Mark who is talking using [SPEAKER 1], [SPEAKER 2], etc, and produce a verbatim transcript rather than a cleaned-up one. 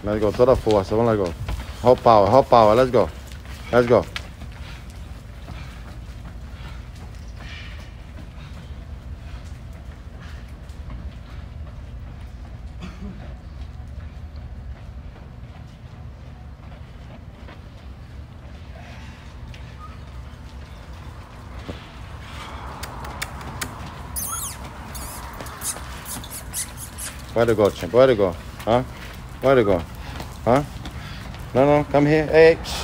[SPEAKER 1] Let's go. Toda força. Vamos, let's go. Whole power. Whole power. Let's go. Let's go. Where to go, champ? Where to go? Huh? Where to go? Huh? No, no, come here. Hey, shh.